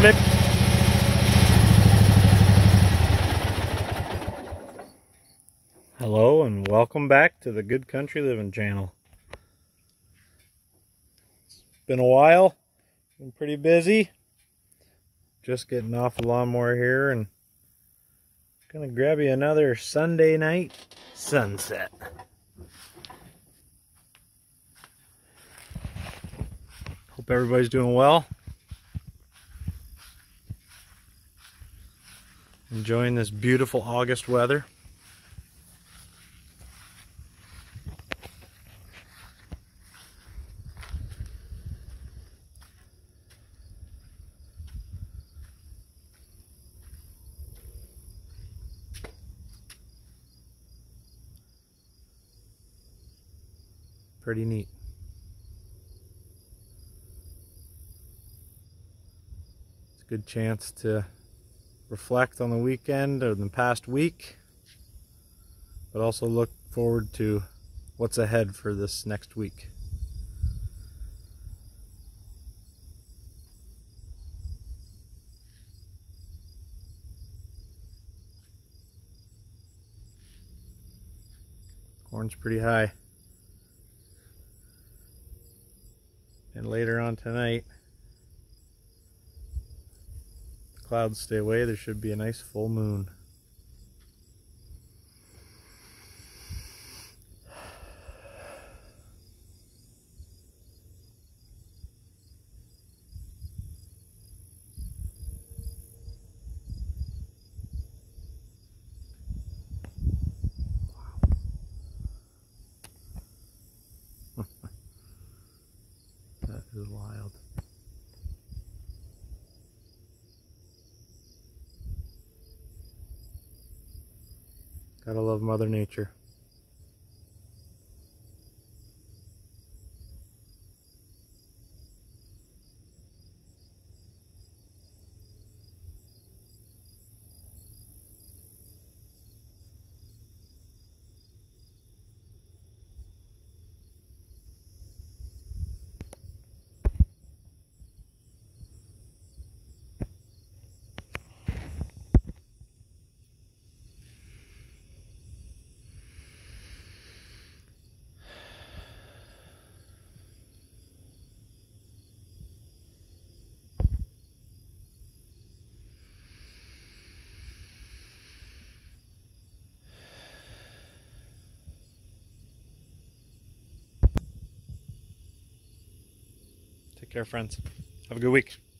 flip. Hello and welcome back to the Good Country Living channel. It's been a while, been pretty busy. Just getting off the lawnmower here and gonna grab you another Sunday night sunset. Hope everybody's doing well. Enjoying this beautiful August weather. Pretty neat. It's a good chance to reflect on the weekend or the past week, but also look forward to what's ahead for this next week. Corn's pretty high. And later on tonight, the clouds stay away, there should be a nice full moon. That is wild. Gotta love Mother Nature. Take care, friends. Have a good week.